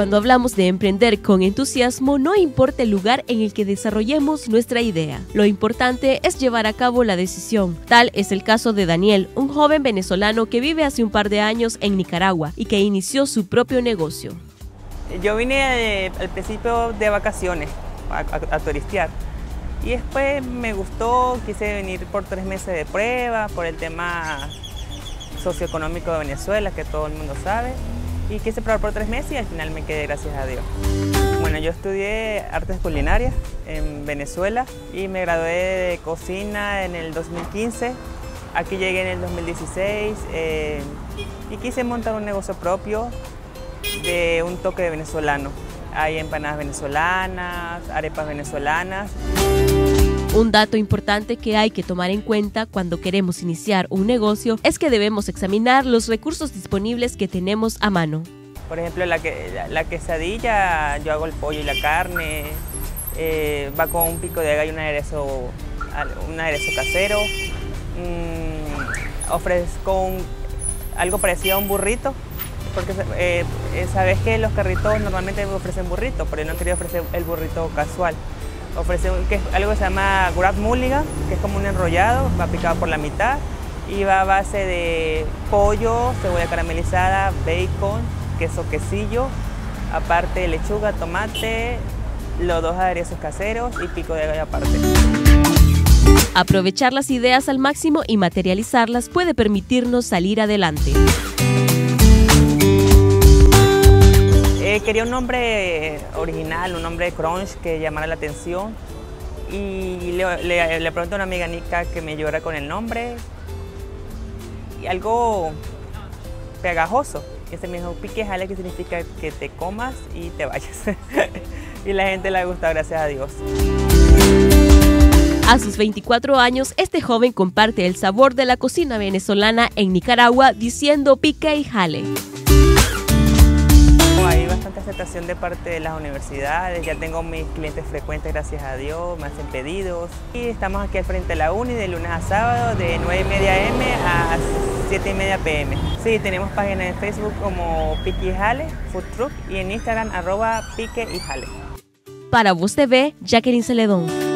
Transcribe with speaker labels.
Speaker 1: Cuando hablamos de emprender con entusiasmo, no importa el lugar en el que desarrollemos nuestra idea. Lo importante es llevar a cabo la decisión. Tal es el caso de Daniel, un joven venezolano que vive hace un par de años en Nicaragua y que inició su propio negocio.
Speaker 2: Yo vine al principio de vacaciones a turistear y después me gustó, quise venir por 3 meses de prueba por el tema socioeconómico de Venezuela, que todo el mundo sabe. Y quise probar por 3 meses y al final me quedé, gracias a Dios. Bueno, yo estudié artes culinarias en Venezuela y me gradué de cocina en el 2015. Aquí llegué en el 2016 y quise montar un negocio propio de un toque de venezolano. Hay empanadas venezolanas, arepas venezolanas.
Speaker 1: Un dato importante que hay que tomar en cuenta cuando queremos iniciar un negocio es que debemos examinar los recursos disponibles que tenemos a mano.
Speaker 2: Por ejemplo, la quesadilla, yo hago el pollo y la carne, va con un pico de gallo y un aderezo casero. Ofrezco algo parecido a un burrito, porque sabes que los carritos normalmente ofrecen burrito, pero yo no quería ofrecer el burrito casual. Ofrece algo que se llama Wrap Mulligan, que es como un enrollado, va picado por la mitad y va a base de pollo, cebolla caramelizada, bacon, quesillo, aparte lechuga, tomate, los 2 aderezos caseros y pico de gallo aparte.
Speaker 1: Aprovechar las ideas al máximo y materializarlas puede permitirnos salir adelante.
Speaker 2: Quería un nombre original, un nombre crunch que llamara la atención y le pregunté a una amiga Nica que me ayudara con el nombre y algo pegajoso. Y se me dijo pique jale, que significa que te comas y te vayas. Y la gente le ha gustado, gracias a Dios.
Speaker 1: A sus 24 años, este joven comparte el sabor de la cocina venezolana en Nicaragua diciendo pique y jale.
Speaker 2: Hay bastante aceptación de parte de las universidades, ya tengo mis clientes frecuentes, gracias a Dios, me hacen pedidos. Y estamos aquí al frente de la Uni de lunes a sábado de 9:30 am a 7:30 pm. Sí, tenemos página en Facebook como Pique y Jale Food Truck y en Instagram @Pique y Jale.
Speaker 1: Para Voz TV, Jacqueline Celedón.